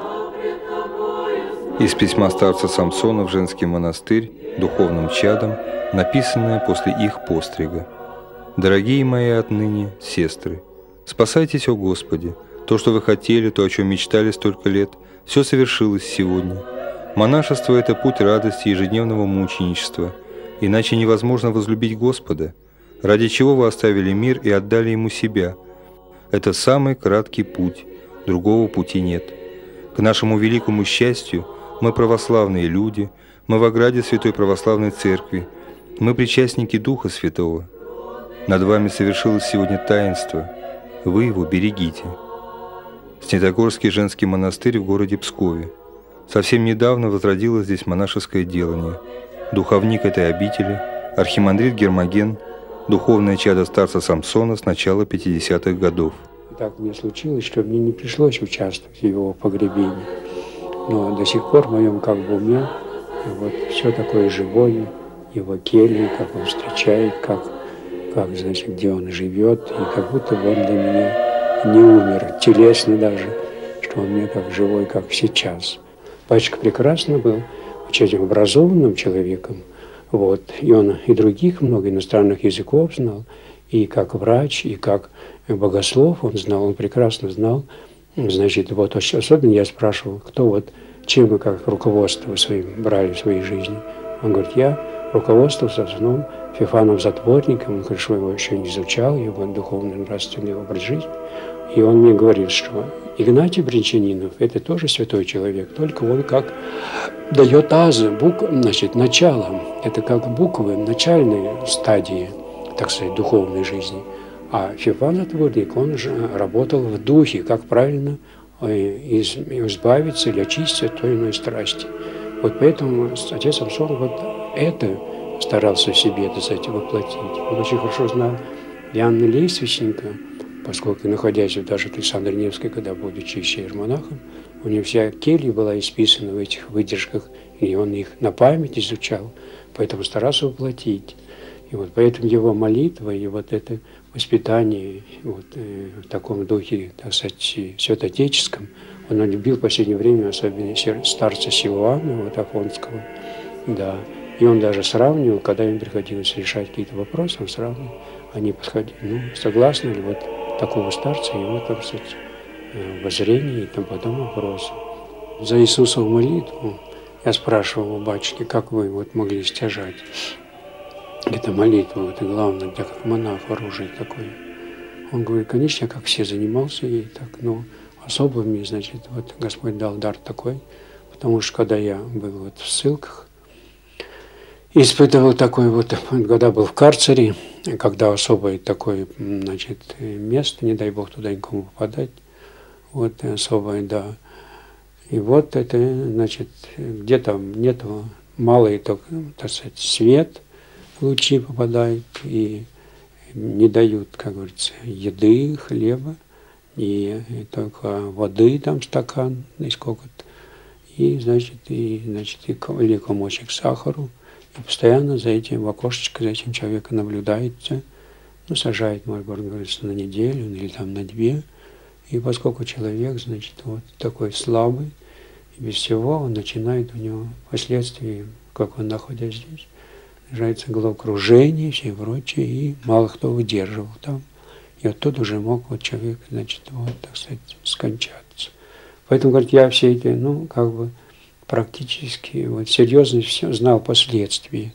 Из письма старца Самсона в женский монастырь духовным чадом, написанное после их пострига. «Дорогие мои отныне сестры, спасайтесь, о Господи! То, что вы хотели, то, о чем мечтали столько лет, все совершилось сегодня. Монашество – это путь радости и ежедневного мученичества, иначе невозможно возлюбить Господа, ради чего вы оставили мир и отдали Ему себя. Это самый краткий путь, другого пути нет. К нашему великому счастью, мы православные люди, мы в ограде Святой Православной Церкви, мы причастники Духа Святого. Над вами совершилось сегодня таинство, вы его берегите». Снятогорский женский монастырь в городе Пскове. Совсем недавно возродилось здесь монашеское делание. Духовник этой обители, архимандрит Гермоген, духовное чадо старца Самсона с начала 50-х годов. Так мне случилось, что мне не пришлось участвовать в его погребении. Но до сих пор в моем как бы уме вот все такое живое, его кельи, как он встречает, как значит, где он живет, и как будто бы он для меня не умер, телесно даже, что он мне как живой, как сейчас. Батюшка прекрасно был, очень образованным человеком, вот, и он и других много иностранных языков знал, и как врач, и как богослов он знал, он прекрасно знал. Значит, вот особенно я спрашивал, кто вот, чем вы как руководство своим брали в своей жизни. Он говорит, я руководствовался в основном Феофаном Затворником, он хорошо его еще не изучал, его духовный нравственный образ жизни. И он мне говорил, что Игнатий Брянчанинов – это тоже святой человек, только он как дает значит, начало. Это как буквы, начальные стадии, так сказать, духовной жизни. А Феофан Затворник, он же работал в духе, как правильно избавиться или очиститься от той или иной страсти. Вот поэтому отец Самсон вот это старался в себе, так сказать, воплотить. Он очень хорошо знал Иоанна Лествичника, поскольку, находясь даже в Александре Невской, когда, будучи еще монахом, у него вся келья была исписана в этих выдержках, и он их на память изучал, поэтому старался воплотить. И вот поэтому его молитва и вот это воспитание вот, в таком духе, так сказать, святоотеческом, он любил в последнее время, особенно старца Силуана, вот, Афонского, да. И он даже сравнивал, когда им приходилось решать какие-то вопросы, он сравнивал, они подходили, ну, согласны ли вот такого старца, его, так сказать, воззрение и тому подобное вопросы. За Иисусову молитву я спрашивал у батюшки, как вы вот могли стяжать. Это молитва, это главное, для как монах оружие такое. Он говорит, конечно, я как все занимался ей, так, но особо мне, значит, вот Господь дал дар такой, потому что когда я был вот в ссылках, испытывал такой вот, когда был в карцере, когда особое такое, значит, место, не дай Бог туда никому попадать, вот особое, да. И вот это, значит, где там нету, малый только, так сказать, свет, лучи попадают, и не дают, как говорится, еды, хлеба, и только воды там стакан, и сколько-то, и, значит, или комочек сахару. И постоянно за этим, в окошечко, за этим человеком наблюдается, ну, сажает, может быть, говорится, на неделю или там на 2. И поскольку человек, значит, вот такой слабый, и без всего он начинает, у него впоследствии, как он находясь здесь, начинается головокружение и все прочее, и мало кто выдерживал там. И оттуда уже мог вот человек, значит, вот, так сказать, скончаться. Поэтому, говорит, я все эти, ну, как бы, практически вот серьезно все знал последствия.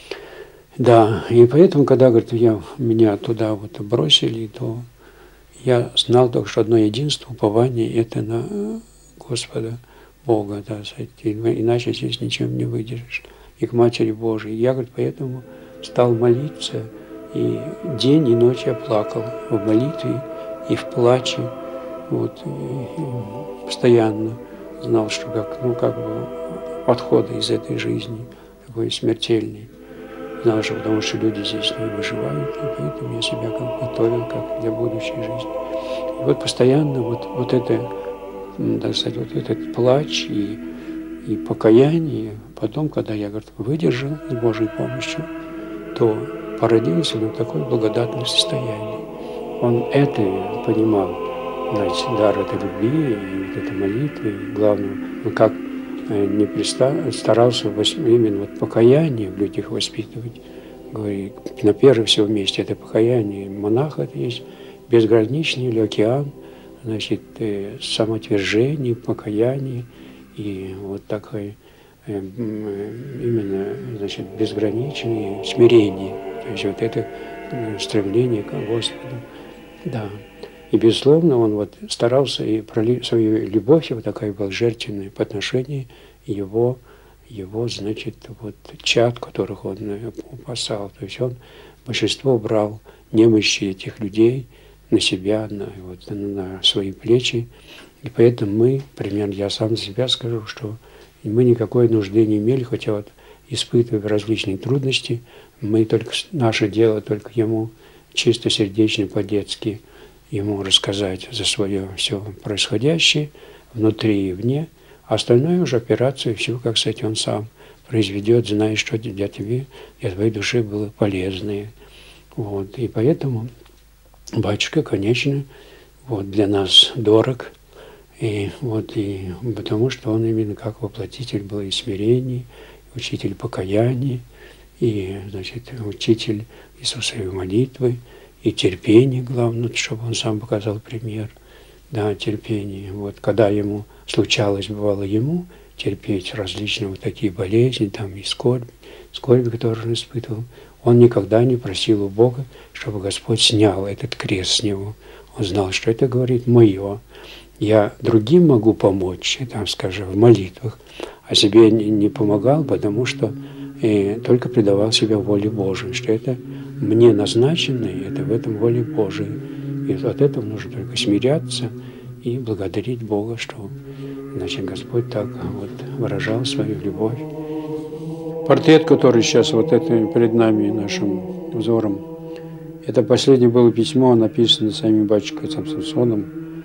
Да, и поэтому, когда, говорит, меня туда вот бросили, то я знал только, что одно единство, упование, это на Господа Бога, да, иначе здесь ничем не выдержишь. И к Матери Божией. Я, говорит, поэтому стал молиться, и день и ночь я плакал в молитве и в плаче, вот, и постоянно знал, что как бы отхода из этой жизни, такой смертельный. Знал, что потому что люди здесь не выживают, и поэтому я себя как готовил как для будущей жизни. И вот постоянно вот это, так сказать, вот этот плач и покаяние, потом, когда я, говорит, выдержал с Божьей помощью, то породилось в нем такое благодатное состояние. Он это понимал, значит, дар этой любви, и вот этой молитвы, и главное, он как не старался именно вот покаяние в людях воспитывать. Говорит, на первом всего месте это покаяние монаха, это есть безграничный или океан, значит, самоотвержение, покаяние, и вот такое именно, значит, безграничное смирение. То есть вот это стремление к Господу. Да. И, безусловно, он вот старался и пролить свою любовь, вот такая была жертвенная по отношению его, значит, вот чад, которых он упасал. То есть он большинство брал немощи этих людей на себя, на свои плечи. И поэтому мы, примерно, я сам за себя скажу, что мы никакой нужды не имели, хотя вот испытывая различные трудности, мы только, наше дело только ему чисто сердечно, по-детски, ему рассказать за свое все происходящее, внутри и вне, а остальное уже операцию, все, как сказать, он сам произведет, зная, что для тебя, для твоей души было полезное. Вот. И поэтому батюшка, конечно, вот, для нас дорог, и потому что он именно как воплотитель был и смирения, и учитель покаяния, и, значит, учитель Иисусовой молитвы, и терпение, главное, чтобы он сам показал пример, да, терпение. Вот, когда ему случалось, бывало ему терпеть различные вот такие болезни, там и скорби, которые он испытывал, он никогда не просил у Бога, чтобы Господь снял этот крест с него. Он знал, что это, говорит, мое. Я другим могу помочь, там, скажем, в молитвах, а себе не помогал, потому что только предавал себя воле Божией, что это мне назначено, и это в этом воле Божией. И от этого нужно только смиряться и благодарить Бога, что, значит, Господь так вот выражал свою любовь. Портрет, который сейчас вот это перед нами, нашим взором, это последнее было письмо, написано самим батюшкой Самсоном,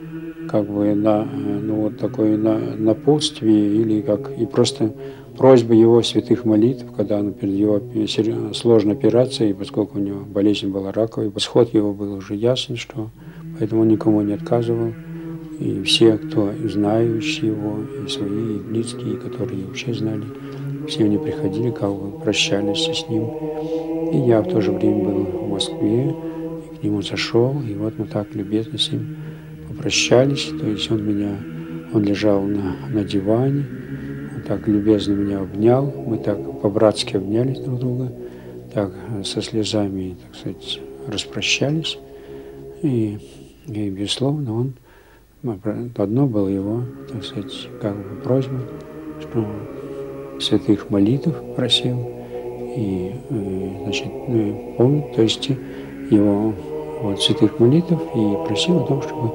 как бы вот такое напутствие или как и просто просьба его святых молитв, когда он перед его сложной операцией, поскольку у него болезнь была раковой, исход его был уже ясен, что поэтому он никому не отказывал. И все, кто знающие его, и свои, и близкие, которые вообще знали, все они приходили, как бы прощались с ним. И я в то же время был в Москве, и к нему зашел, и вот мы так любезно с ним попрощались. То есть он лежал на диване, он так любезно меня обнял, мы так по-братски обнялись друг друга, так со слезами, так сказать, распрощались. И безусловно, одно было его, так сказать, как бы просьба, что святых молитв просил, И, значит, помню, то есть его вот, святых молитв и просил о том, чтобы,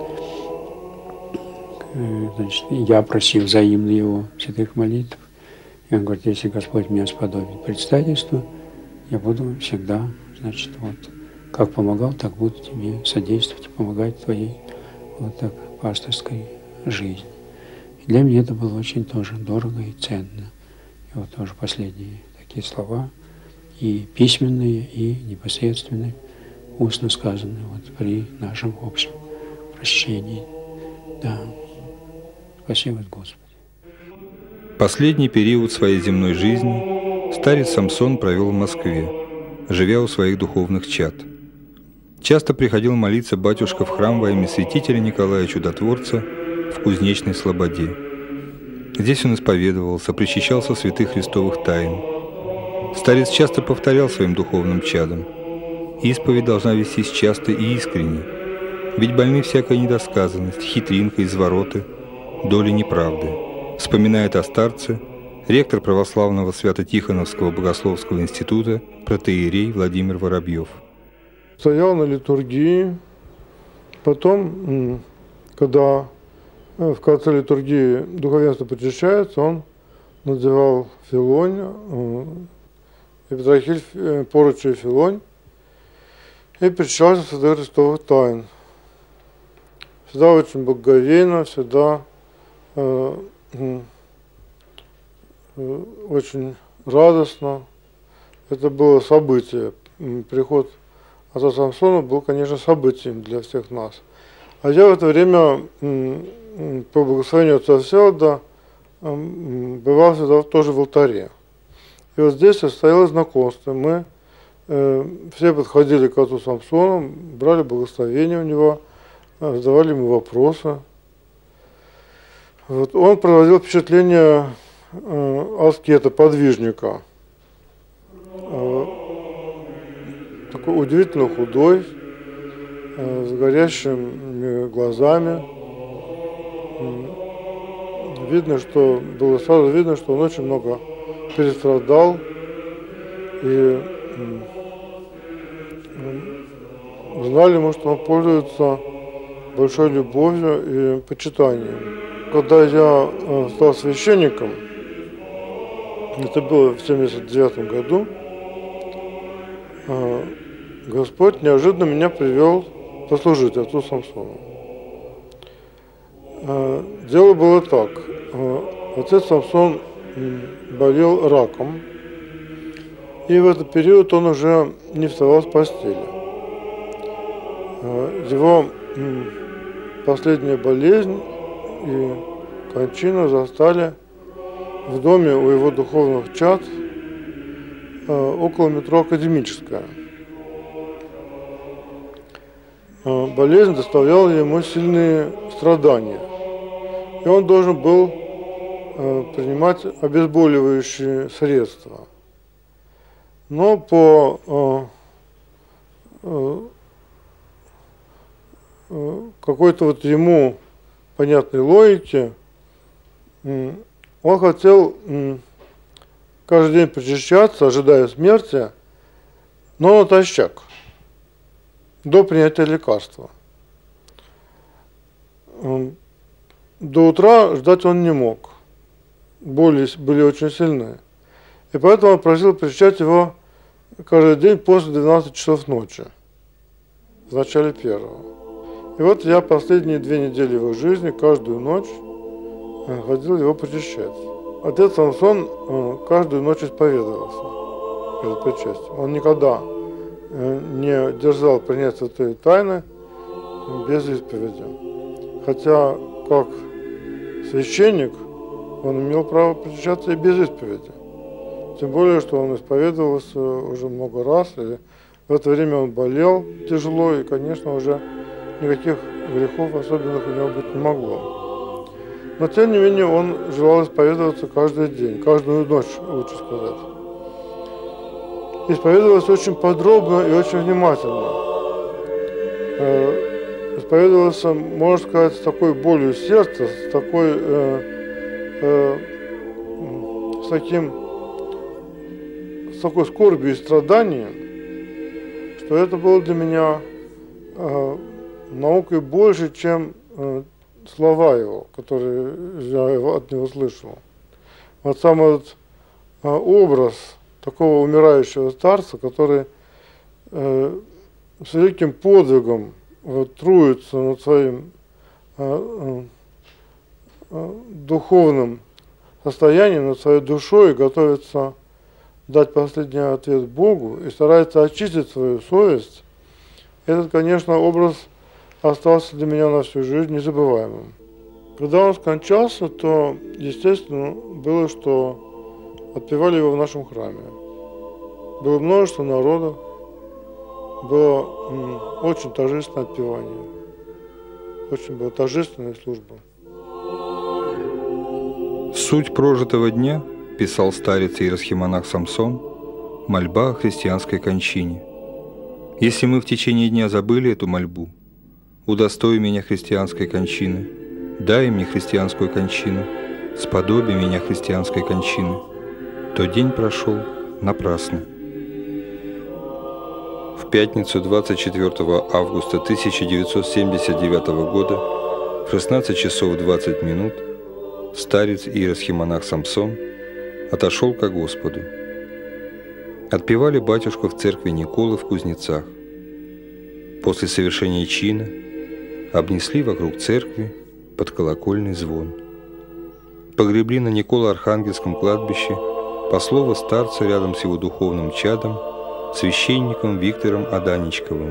значит, я просил взаимно его святых молитв. И он говорит, если Господь меня сподобит предстательству, я буду всегда, значит, вот, как помогал, так буду тебе содействовать и помогать твоей вот так пасторской жизни. И для меня это было очень тоже дорого и ценно. И вот тоже последние такие слова, и письменные, и непосредственные, устно сказанные вот при нашем общем прощении. Да. Спасибо, Господи. Последний период своей земной жизни старец Самсон провел в Москве, живя у своих духовных чад. Часто приходил молиться батюшка в храм во имя святителя Николая Чудотворца в Кузнечной Слободе. Здесь он исповедовался, причащался святых христовых тайн. Старец часто повторял своим духовным чадам: исповедь должна вестись часто и искренне, ведь больны всякая недосказанность, хитринка, извороты, доли неправды. Вспоминает о старце ректор православного Свято-Тихоновского богословского института протоиерей Владимир Воробьев. Стоял на литургии, потом, когда в конце литургии духовенство причащается, он надевал филонь, Епитрахиль, поручи филонь, и причащался святых христовых тайн. Всегда очень благоговейно, всегда очень радостно. Это было событие. Приход отца Самсона был, конечно, событием для всех нас. А я в это время, по благословению отца Всеволода, бывал всегда тоже в алтаре. И вот здесь состоялось знакомство. Мы все подходили к отцу Самсону, брали благословение у него, задавали ему вопросы. Вот он проводил впечатление аскета, подвижника. Такой удивительно худой, с горящими глазами. Видно, что было сразу видно, что он очень много перестрадал. И знали мы, что он пользуется большой любовью и почитанием. Когда я стал священником, это было в 1979 году, Господь неожиданно меня привел послужить отцу Самсону. Дело было так. Отец Самсон болел раком, и в этот период он уже не вставал с постели. Его последняя болезнь и кончину застали в доме у его духовных чад около метро Академическая. Болезнь доставляла ему сильные страдания, и он должен был принимать обезболивающие средства. Но по какой-то вот ему понятной логике он хотел каждый день причащаться, ожидая смерти, но натощак, до принятия лекарства. До утра ждать он не мог, боли были очень сильные. И поэтому он просил причащать его каждый день после 12 часов ночи, в начале первого. И вот я последние 2 недели его жизни, каждую ночь ходил его причащать. Отец Самсон каждую ночь исповедовался перед причастием. Он никогда не дерзал принять святые тайны без исповеди. Хотя, как священник, он имел право причащаться и без исповеди. Тем более, что он исповедовался уже много раз, и в это время он болел тяжело, и, конечно, уже никаких грехов особенных у него быть не могло. Но, тем не менее, он желал исповедоваться каждый день, каждую ночь, лучше сказать. Исповедовался очень подробно и очень внимательно. Исповедовался, можно сказать, с такой болью сердца, с с такой скорбью и страданием, что это было для меня наукой больше, чем слова его, которые я от него слышал. Вот сам этот образ такого умирающего старца, который с великим подвигом трудится над своим духовным состоянием, над своей душой, готовится дать последний ответ Богу и старается очистить свою совесть, этот, конечно, образ остался для меня на всю жизнь незабываемым. Когда он скончался, то, естественно, было, что отпевали его в нашем храме. Было множество народа, было очень торжественное отпевание, очень была торжественная служба. Суть прожитого дня, писал старец иеросхимонах Самсон, мольба о христианской кончине. Если мы в течение дня забыли эту мольбу, удостой меня христианской кончины, дай мне христианскую кончину, сподоби меня христианской кончины, то день прошел напрасно. В пятницу 24 августа 1979 года в 16 часов 20 минут старец иеросхимонах Самсон отошел ко Господу. Отпевали батюшку в церкви Николы в Кузнецах. После совершения чина обнесли вокруг церкви под колокольный звон. Погребли на Николо-Архангельском кладбище послова старца рядом с его духовным чадом, священником Виктором Аданичковым.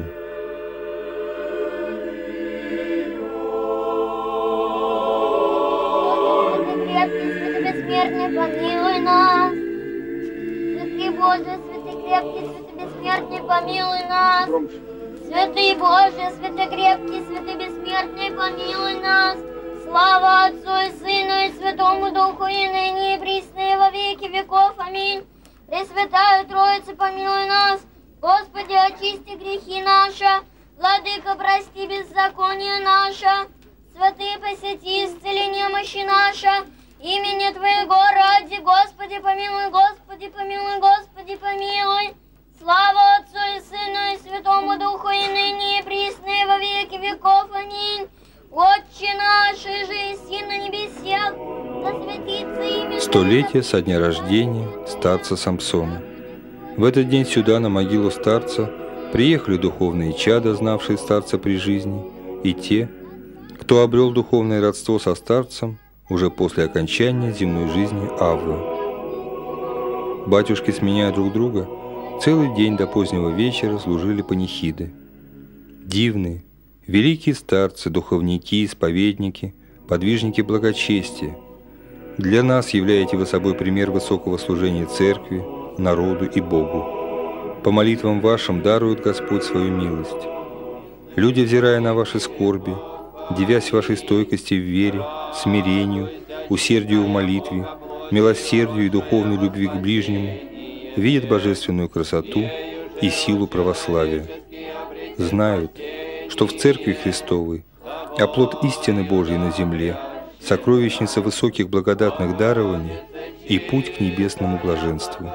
Помилуй нас, святый Боже, святый крепкий, святый бессмертный, помилуй нас, святый Боже, святый крепкий, святый бессмертный, помилуй нас, слава Отцу и Сыну и Святому Духу, и ныне и присно и во веки веков, аминь. Пресвятая Троица, помилуй нас, Господи, очисти грехи наши, Владыка, прости беззаконие наше, святый, посети, исцели немощи наши. Имени Твоего ради, Господи, помилуй, Господи, помилуй, Господи, помилуй. Слава Отцу и Сыну и Святому Духу, и ныне и присно и во веки веков. Аминь. Отче наш, иже на небесах, да святится имя. Столетие со дня рождения старца Самсона. В этот день сюда, на могилу старца, приехали духовные чада, знавшие старца при жизни, и те, кто обрел духовное родство со старцем уже после окончания земной жизни Аввы. Батюшки, сменяя друг друга, целый день до позднего вечера служили панихиды. Дивные, великие старцы, духовники, исповедники, подвижники благочестия, для нас являете вы собой пример высокого служения церкви, народу и Богу. По молитвам вашим дарует Господь свою милость. Люди, взирая на ваши скорби, дивясь вашей стойкости в вере, смирению, усердию в молитве, милосердию и духовной любви к ближнему, видят божественную красоту и силу православия. Знают, что в Церкви Христовой оплот истины Божьей на земле, сокровищница высоких благодатных дарований и путь к небесному блаженству.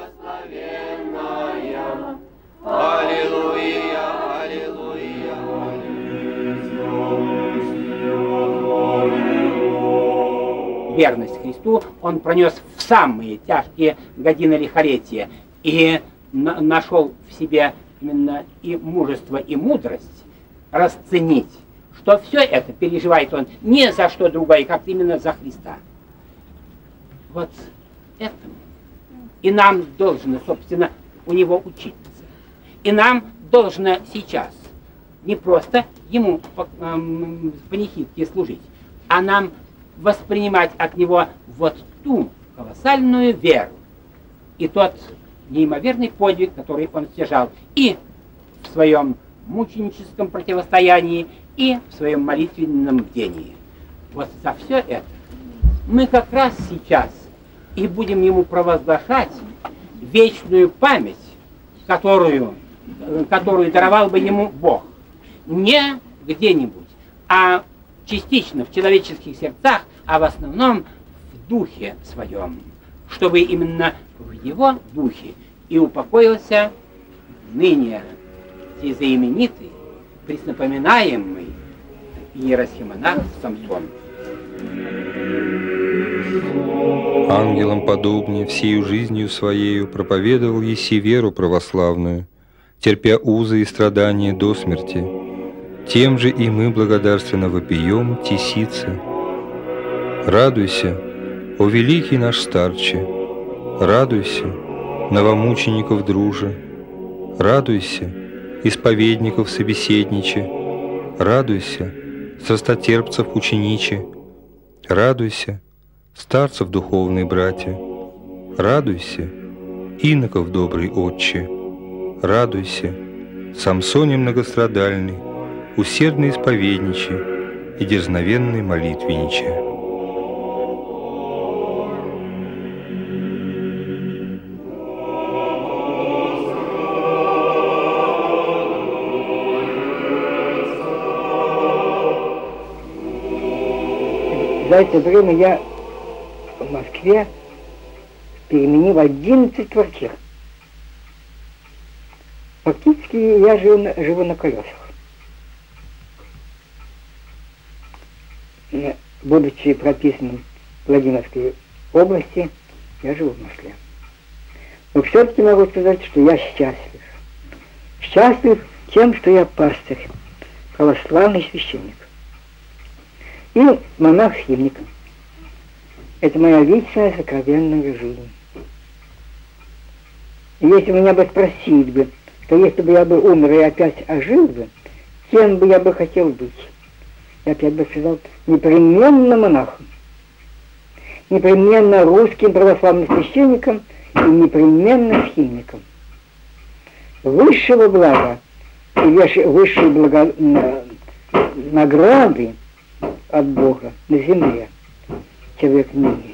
Верность Христу он пронес в самые тяжкие годины лихолетия и нашел в себе именно и мужество, и мудрость расценить, что все это переживает он не за что другое, как именно за Христа. Вот этому и нам должно, собственно, у него учиться. И нам должно сейчас не просто ему панихидки служить, а нам воспринимать от него вот ту колоссальную веру и тот неимоверный подвиг, который он стяжал и в своем мученическом противостоянии, и в своем молитвенном бдении. Вот за все это мы как раз сейчас и будем ему провозглашать вечную память, которую даровал бы ему Бог. Не где-нибудь, а частично в человеческих сердцах, а в основном в духе своем, чтобы именно в его духе и упокоился ныне знаменитый, преснопоминаемый иеросхимонах Самсон. Ангелам подобнее всею жизнью своею проповедовал еси веру православную, терпя узы и страдания до смерти. Тем же и мы благодарственно вопием тесице. Радуйся, о великий наш старче, радуйся, новомучеников друже, радуйся, исповедников собеседниче, радуйся, страстотерпцев учениче, радуйся, старцев духовные братья, радуйся, иноков добрый отче, радуйся, Самсоне многострадальный, усердный исповедниче и дерзновенный молитвенниче. За это время я в Москве переменил 11 квартир. Фактически я живу на колесах. Будучи прописанным в Владимирской области, я живу в Москве. Но все-таки могу сказать, что я счастлив. Счастлив тем, что я пастырь, православный священник. И монах-схимник. Это моя личная сокровенная жизнь. И если меня бы спросить бы, то если бы я бы умер и опять ожил бы, кем бы я бы хотел быть? Я опять бы сказал, непременно монахом, непременно русским православным священником и непременно схимником. Высшего блага и высшей награды от Бога на земле человек не имеет.